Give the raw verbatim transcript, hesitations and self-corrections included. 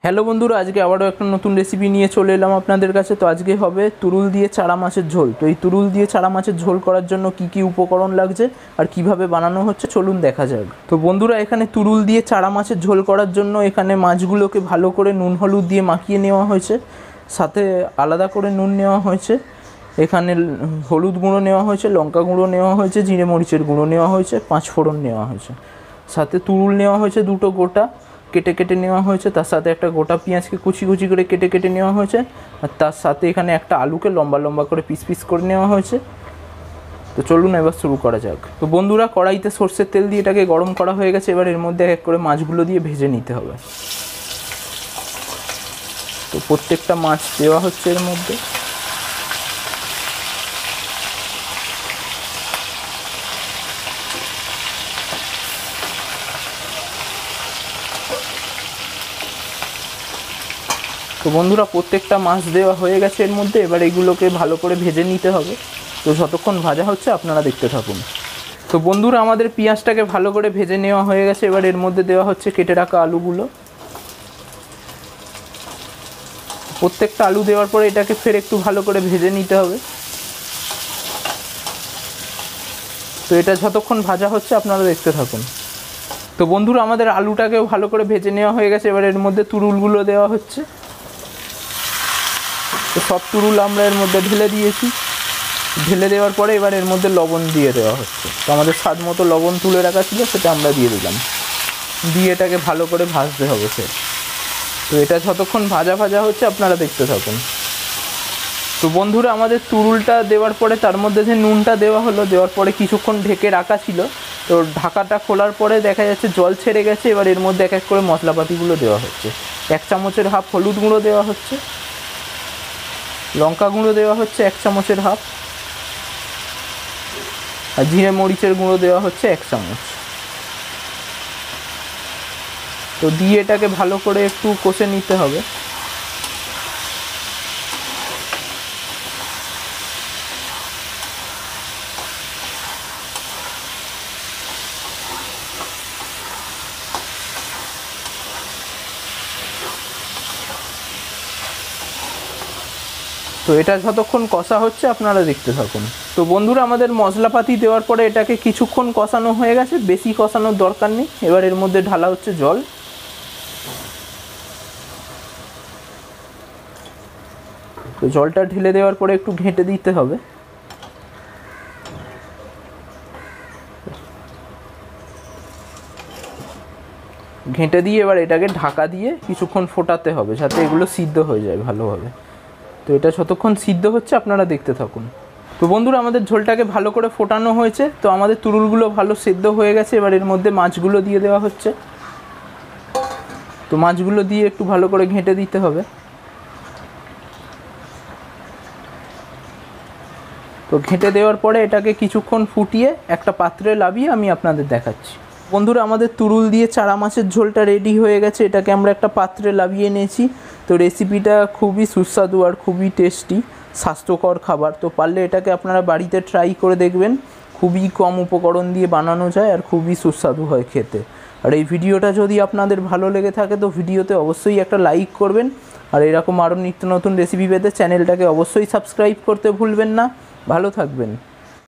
Hello বন্ধুরা, আজকে আবারও একটা নতুন রেসিপি নিয়ে চলে এলাম আপনাদের কাছে। তো আজকে হবে তুরুল দিয়ে চারা মাছের ঝোল। তো এই তুরুল দিয়ে চারা মাছের ঝোল করার জন্য কি কি উপকরণ লাগছে আর কিভাবে বানানো হচ্ছে চলুন দেখা যাক। তো বন্ধুরা, এখানে তুরুল দিয়ে চারা মাছের ঝোল করার জন্য এখানে মাছগুলোকে ভালো করে নুন হলুদ দিয়ে মাখিয়ে নেওয়া হয়েছে, সাথে আলাদা করে নুন নেওয়া হয়েছে, এখানে হলুদ গুঁড়ো নেওয়া হয়েছে, লঙ্কা গুঁড়ো নেওয়া হয়েছে, জিরে মরিচের গুঁড়ো নেওয়া হয়েছে, পাঁচ ফোড়ন নেওয়া হয়েছে, সাথে তুরুল নেওয়া হয়েছে দুটো গোটা কেটে কেটে নেওয়া হয়েছে, তার সাথে একটা গোটা পেঁয়াজকে কুচি কুচি করে কেটে কেটে নেওয়া হয়েছে, আর তার সাথে এখানে একটা আলুকে লম্বা লম্বা করে পিস পিস করে নেওয়া হয়েছে। তো চলুন এবার শুরু করা যাক। তো বন্ধুরা, কড়াইতে সর্ষের তেল দিয়ে এটাকে গরম করা হয়ে গেছে। এবার এর মধ্যে এক করে মাছগুলো দিয়ে ভেজে নিতে হবে। তো প্রত্যেকটা মাছ দেওয়া হচ্ছে এর মধ্যে। তো বন্ধুরা, প্রত্যেকটা মাছ দেওয়া হয়ে গেছে এর মধ্যে। এবার এগুলোকে ভালো করে ভেজে নিতে হবে। তো যতক্ষণ ভাজা হচ্ছে আপনারা দেখতে থাকুন। তো বন্ধুরা, আমাদের পেঁয়াজটাকে ভালো করে ভেজে নেওয়া হয়ে গেছে। এবার এর মধ্যে দেওয়া হচ্ছে কেটে রাখা আলুগুলো। প্রত্যেকটা আলু দেওয়ার পরে এটাকে ফের একটু ভালো করে ভেজে নিতে হবে। তো এটা যতক্ষণ ভাজা হচ্ছে আপনারা দেখতে থাকুন। তো বন্ধুরা, আমাদের আলুটাকেও ভালো করে ভেজে নেওয়া হয়ে গেছে। এবার এর মধ্যে তুরুলগুলো দেওয়া হচ্ছে। তো সব তুরুল আমরা এর মধ্যে ঢেলে দিয়েছি। ঢেলে দেওয়ার পরে এবার এর মধ্যে লবণ দিয়ে দেওয়া হচ্ছে। তো আমাদের স্বাদ মতো লবণ তুলে রাখা ছিল, সেটা আমরা দিয়ে দিলাম। দিয়ে এটাকে ভালো করে ভাজতে হবে সে। তো এটা যতক্ষণ ভাজা ভাজা হচ্ছে আপনারা দেখতে থাকুন। তো বন্ধুরা, আমাদের তুরুলটা দেওয়ার পরে তার মধ্যে যে নুনটা দেওয়া হলো, দেওয়ার পরে কিছুক্ষণ ঢেকে রাখা ছিল। তো ঢাকাটা খোলার পরে দেখা যাচ্ছে জল ছেড়ে গেছে। এবার এর মধ্যে এক এক করে মশলাপাতিগুলো দেওয়া হচ্ছে। এক চামচের হাফ হলুদ গুঁড়ো দেওয়া হচ্ছে, লঙ্কা গুঁড়ো দেওয়া হচ্ছে এক চামচের হাফ, আর জিরে মরিচের গুঁড়ো দেওয়া হচ্ছে এক চামচ। তো দিয়ে এটাকে ভালো করে একটু কষে নিতে হবে। তো এটা যতক্ষণ কষা হচ্ছে আপনারা দেখতে থাকুন। তো বন্ধুরা, আমাদের মশলাপাতি দেওয়ার পরে এটাকে কিছুক্ষণ কষানো হয়ে গেছে, বেশি কষানোর দরকার নেই। এবার এর মধ্যে ঢালা হচ্ছে জল। তো জলটা ঢেলে দেওয়ার পরে একটু ঘেঁটে দিতে হবে। ঘেঁটে দিয়ে এবার এটাকে ঢাকা দিয়ে কিছুক্ষণ ফোটাতে হবে, যাতে এগুলো সিদ্ধ হয়ে যায় ভালোভাবে। তো এটা যতক্ষণ সিদ্ধ হচ্ছে আপনারা দেখতে থাকুন। তো বন্ধুরা, আমাদের ঝোলটাকে ভালো করে ফোটানো হয়েছে। তো আমাদের তুরুলগুলো ভালো সিদ্ধ হয়ে গেছে। এবার এর মধ্যে মাছগুলো দিয়ে দেওয়া হচ্ছে। তো মাছগুলো দিয়ে একটু ভালো করে ঘেঁটে দিতে হবে। তো ঘেঁটে দেওয়ার পরে এটাকে কিছুক্ষণ ফুটিয়ে একটা পাত্রে লাভিয়ে আমি আপনাদের দেখাচ্ছি। বন্ধুরা, আমাদের তুরুল দিয়ে চারা মাছের ঝোলটা রেডি হয়ে গেছে। এটাকে আমরা একটা পাত্রে লাভিয়ে নিয়েছি। তো রেসিপিটা খুবই সুস্বাদু আর খুবই টেস্টি, স্বাস্থ্যকর খাবার। তো পারলে এটাকে আপনারা বাড়িতে ট্রাই করে দেখবেন। খুবই কম উপকরণ দিয়ে বানানো যায় আর খুবই সুস্বাদু হয় খেতে। আর এই ভিডিওটা যদি আপনাদের ভালো লেগে থাকে তো ভিডিওতে অবশ্যই একটা লাইক করবেন। আর এরকম আরও নিত্য নতুন রেসিপি পেতে চ্যানেলটাকে অবশ্যই সাবস্ক্রাইব করতে ভুলবেন না। ভালো থাকবেন।